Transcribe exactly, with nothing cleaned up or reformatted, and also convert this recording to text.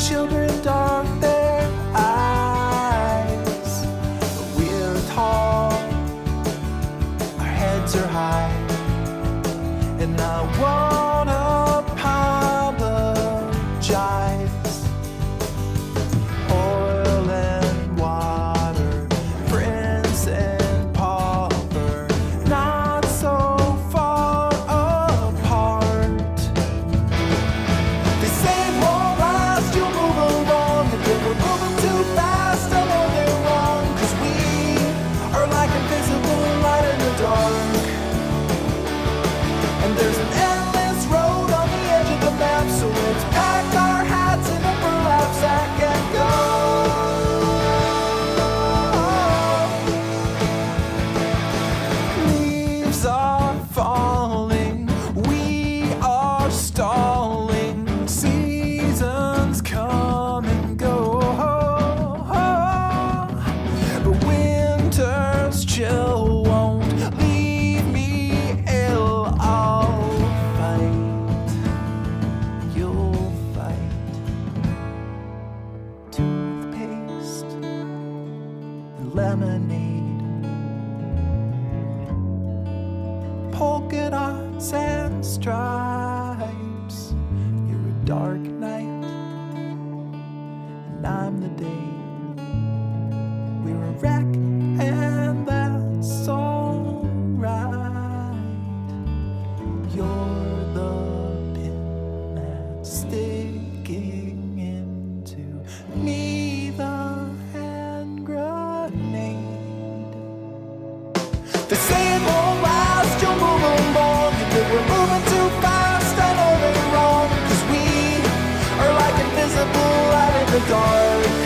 children dark their eyes, but we're tall, our heads are high, and I won't apologize. Oil and water, prince and pauper, not so far apart. They say it won't last, you'll move along, and then we're moving too fast. I know they're wrong, 'cause we are like invisible light in the dark. And there's an endless road on the edge of the map, so let's pack our hats in a burlap sack and go. Leaves are falling, we are stalling, seasons come and go, but winter's chill won't leave me ill. I'll fight, you'll fight. Toothpaste and lemonade, polka dots and stripes. You're a dark night, and I'm the day. We're a wreck, and that's alright. You're the pin that's sticking into me, the hand grenade. They say it won't last, you'll move along, and then we're moving too fast. I know they're wrong, 'cause we are like invisible light in the dark.